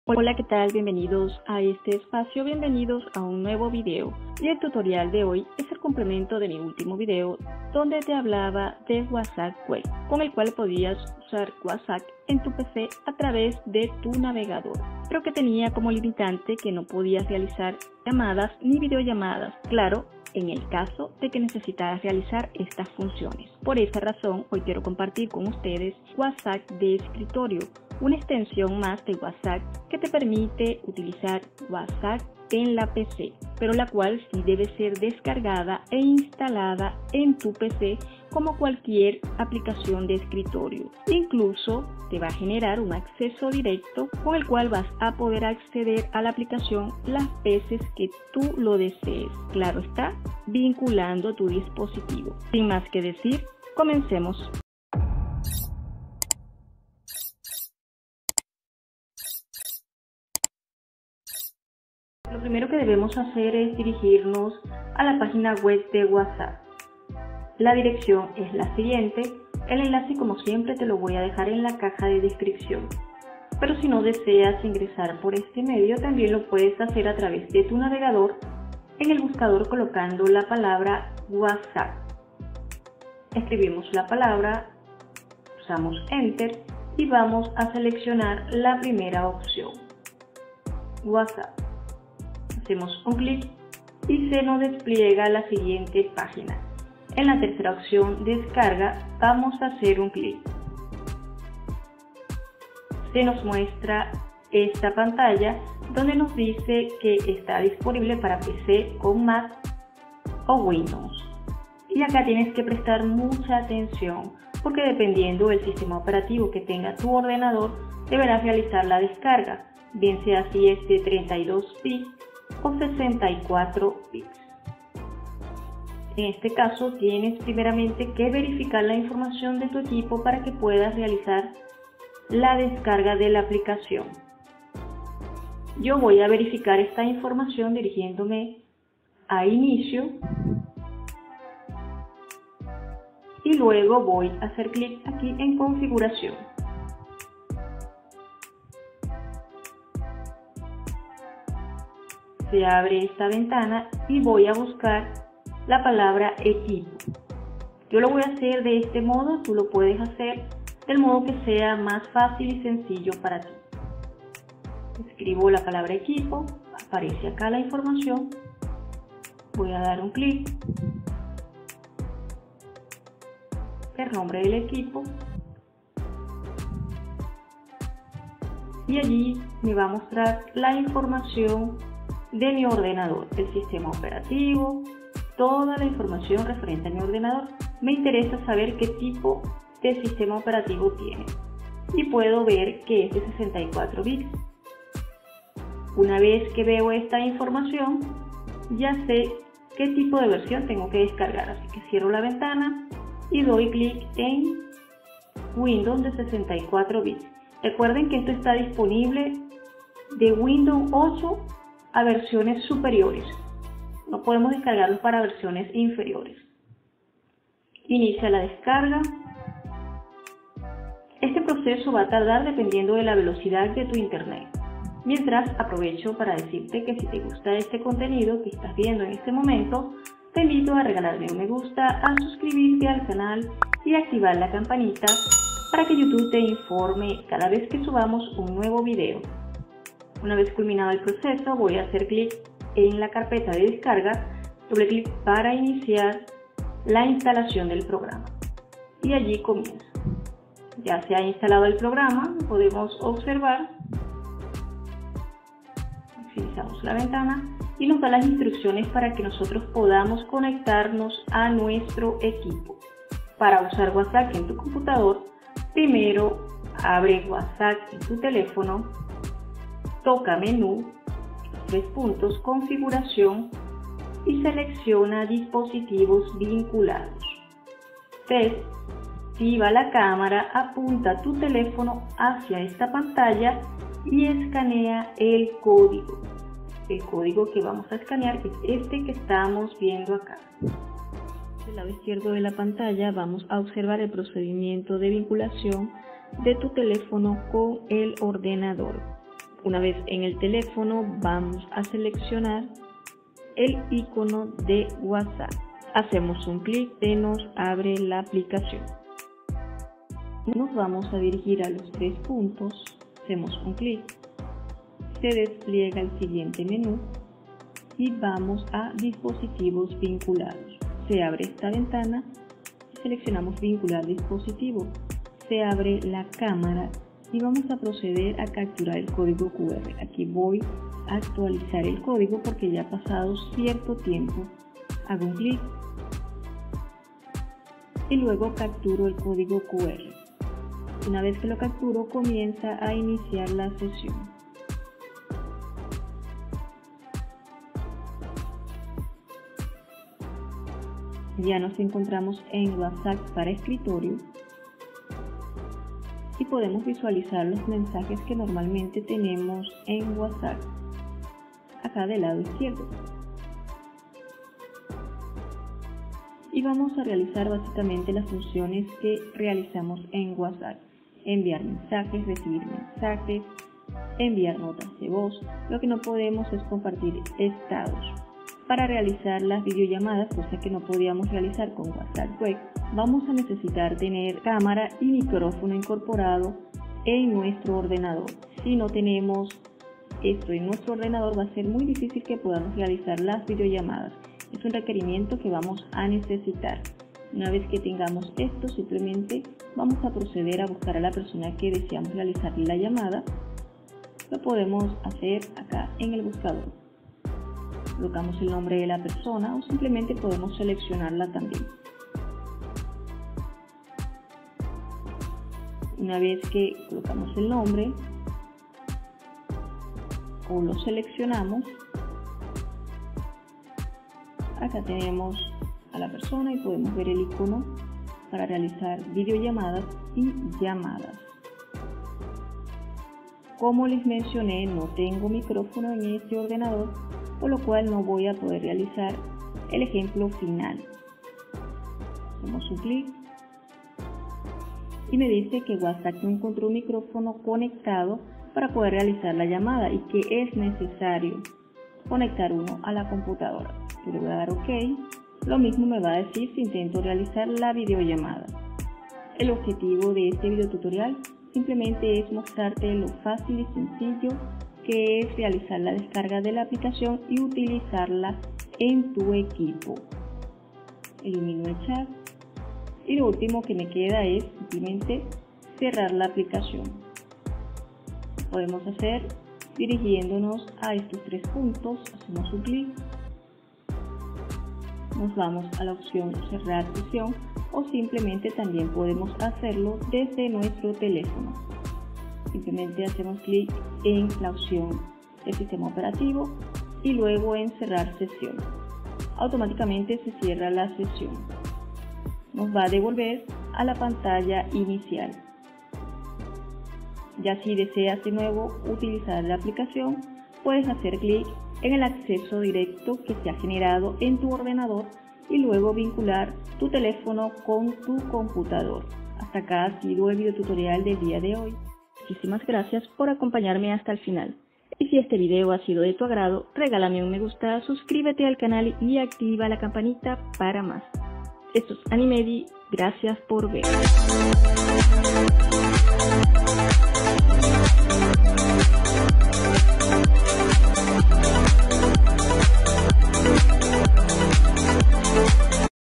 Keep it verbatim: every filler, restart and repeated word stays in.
Hola, ¿qué tal? Bienvenidos a este espacio, bienvenidos a un nuevo video. Y el tutorial de hoy es el complemento de mi último video donde te hablaba de WhatsApp Web, con el cual podías usar WhatsApp en tu P C a través de tu navegador, pero que tenía como limitante que no podías realizar llamadas ni videollamadas, claro, en el caso de que necesitaras realizar estas funciones. Por esa razón, hoy quiero compartir con ustedes WhatsApp de escritorio, una extensión más de WhatsApp que te permite utilizar WhatsApp en la P C, pero la cual sí debe ser descargada e instalada en tu P C como cualquier aplicación de escritorio. Incluso te va a generar un acceso directo con el cual vas a poder acceder a la aplicación las veces que tú lo desees. Claro está, vinculando tu dispositivo. Sin más que decir, comencemos. Lo primero que debemos hacer es dirigirnos a la página web de WhatsApp. La dirección es la siguiente. El enlace, como siempre, te lo voy a dejar en la caja de descripción. Pero si no deseas ingresar por este medio, también lo puedes hacer a través de tu navegador en el buscador colocando la palabra WhatsApp. Escribimos la palabra, usamos Enter y vamos a seleccionar la primera opción, WhatsApp. Hacemos un clic y se nos despliega la siguiente página. En la tercera opción, descarga, vamos a hacer un clic. Se nos muestra esta pantalla donde nos dice que está disponible para P C con Mac o Windows. Y acá tienes que prestar mucha atención porque dependiendo del sistema operativo que tenga tu ordenador, deberás realizar la descarga, bien sea si es de treinta y dos bits o sesenta y cuatro bits. En este caso tienes primeramente que verificar la información de tu equipo para que puedas realizar la descarga de la aplicación. Yo voy a verificar esta información dirigiéndome a inicio y luego voy a hacer clic aquí en configuración. Se abre esta ventana y voy a buscar la palabra equipo. Yo lo voy a hacer de este modo, tú lo puedes hacer del modo que sea más fácil y sencillo para ti. Escribo la palabra equipo, aparece acá la información, voy a dar un clic, el nombre del equipo y allí me va a mostrar la información de mi ordenador, el sistema operativo, toda la información referente a mi ordenador. Me interesa saber qué tipo de sistema operativo tiene y puedo ver que es de sesenta y cuatro bits. Una vez que veo esta información, ya sé qué tipo de versión tengo que descargar, así que cierro la ventana y doy clic en Windows de sesenta y cuatro bits. Recuerden que esto está disponible de Windows ocho a versiones superiores. No podemos descargarlos para versiones inferiores. Inicia la descarga. Este proceso va a tardar dependiendo de la velocidad de tu internet. Mientras, aprovecho para decirte que si te gusta este contenido que estás viendo en este momento, te invito a regalarme un me gusta, a suscribirte al canal y activar la campanita para que YouTube te informe cada vez que subamos un nuevo video. Una vez culminado el proceso, voy a hacer clic en la carpeta de descarga, doble clic para iniciar la instalación del programa. Y allí comienza. Ya se ha instalado el programa, podemos observar. Finalizamos la ventana y nos da las instrucciones para que nosotros podamos conectarnos a nuestro equipo. Para usar WhatsApp en tu computador, primero abre WhatsApp en tu teléfono, toca menú, tres puntos, configuración y selecciona dispositivos vinculados. tres. Activa la cámara, apunta tu teléfono hacia esta pantalla y escanea el código. El código que vamos a escanear es este que estamos viendo acá. Del lado izquierdo de la pantalla vamos a observar el procedimiento de vinculación de tu teléfono con el ordenador. Una vez en el teléfono, vamos a seleccionar el icono de WhatsApp. Hacemos un clic y nos abre la aplicación. Nos vamos a dirigir a los tres puntos, hacemos un clic, se despliega el siguiente menú y vamos a dispositivos vinculados. Se abre esta ventana y seleccionamos vincular dispositivo. Se abre la cámara y vamos a proceder a capturar el código cu erre. Aquí voy a actualizar el código porque ya ha pasado cierto tiempo. Hago un clic y luego capturo el código cu erre. Una vez que lo capturo, comienza a iniciar la sesión. Ya nos encontramos en WhatsApp para escritorio y podemos visualizar los mensajes que normalmente tenemos en WhatsApp, acá del lado izquierdo. Y vamos a realizar básicamente las funciones que realizamos en WhatsApp: enviar mensajes, recibir mensajes, enviar notas de voz. Lo que no podemos es compartir estados. Para realizar las videollamadas, cosa que no podíamos realizar con WhatsApp Web, vamos a necesitar tener cámara y micrófono incorporado en nuestro ordenador. Si no tenemos esto en nuestro ordenador, va a ser muy difícil que podamos realizar las videollamadas. Es un requerimiento que vamos a necesitar. Una vez que tengamos esto, simplemente vamos a proceder a buscar a la persona que deseamos realizar la llamada. Lo podemos hacer acá en el buscador. Colocamos el nombre de la persona o simplemente podemos seleccionarla también. Una vez que colocamos el nombre o lo seleccionamos, acá tenemos a la persona y podemos ver el icono para realizar videollamadas y llamadas. Como les mencioné, no tengo micrófono en este ordenador, por lo cual no voy a poder realizar el ejemplo final. Hacemos un clic y me dice que WhatsApp no encontró un micrófono conectado para poder realizar la llamada y que es necesario conectar uno a la computadora. Yo le voy a dar OK. Lo mismo me va a decir si intento realizar la videollamada. El objetivo de este video tutorial simplemente es mostrarte lo fácil y sencillo que es realizar la descarga de la aplicación y utilizarla en tu equipo. Elimino el chat y lo último que me queda es simplemente cerrar la aplicación. Podemos hacer dirigiéndonos a estos tres puntos, hacemos un clic, nos vamos a la opción cerrar sesión o simplemente también podemos hacerlo desde nuestro teléfono. Simplemente hacemos clic en la opción del sistema operativo y luego en cerrar sesión. Automáticamente se cierra la sesión. Nos va a devolver a la pantalla inicial. Ya si deseas de nuevo utilizar la aplicación, puedes hacer clic en el acceso directo que se ha generado en tu ordenador y luego vincular tu teléfono con tu computador. Hasta acá ha sido el video tutorial del día de hoy. Muchísimas gracias por acompañarme hasta el final. Y si este video ha sido de tu agrado, regálame un me gusta, suscríbete al canal y activa la campanita para más. Esto es Animedi, gracias por ver.